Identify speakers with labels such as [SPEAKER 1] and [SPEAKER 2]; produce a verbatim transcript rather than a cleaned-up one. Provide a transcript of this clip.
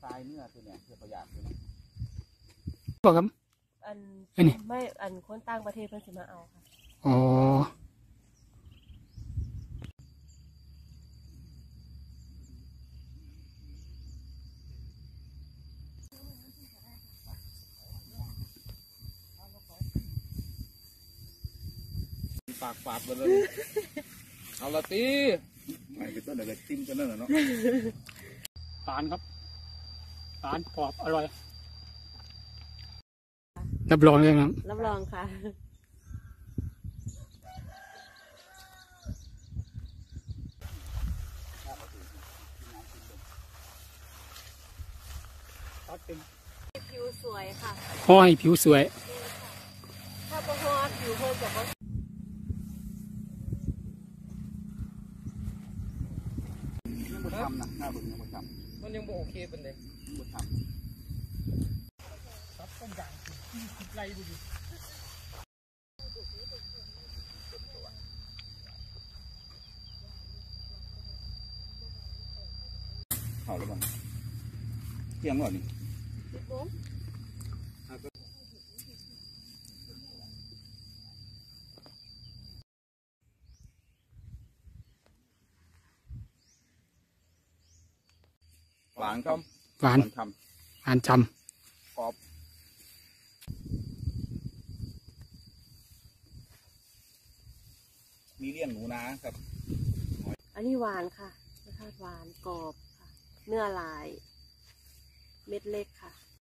[SPEAKER 1] ายเนื้อตัวเนี่ยเพื่อประหยัดตัวนี้
[SPEAKER 2] บอกครับ
[SPEAKER 3] อัน
[SPEAKER 2] อันนี้
[SPEAKER 3] ไม่อันคนต่างประเทศเพิ่นสิมาเอาค่ะ
[SPEAKER 2] อ๋อ
[SPEAKER 1] ปากปากไปเลยเอาละตีไม่เป็นต้นอะไรจิ้มกันนั่นแหละเนาะ
[SPEAKER 2] ตาลครับตาลกรอบอร่อยรับรองเลยครับ
[SPEAKER 3] รับรองค่ะผิวสวยค่ะ
[SPEAKER 2] ห้อยผิวสวย
[SPEAKER 3] ถ้าบ่ฮอดผิวเพิ่นจะบ่
[SPEAKER 1] ยังบ่ทำนะหน้าบึ้งยังบ่ทำมันยังบ่โอเคเป็นเลยบ่ทำครับต้องอย่างไรบุญเขาหรือเปล่าเที่ยงหรอนี่หวานครับ
[SPEAKER 2] หวาน
[SPEAKER 1] ทำ
[SPEAKER 2] หวานจ
[SPEAKER 1] ำกรอบมีเลี้ยงหนูนะครับ
[SPEAKER 3] อันนี้หวานค่ะรสชาติหวานกรอบค่ะเนื้อลายเม็ดเล็กค่ะ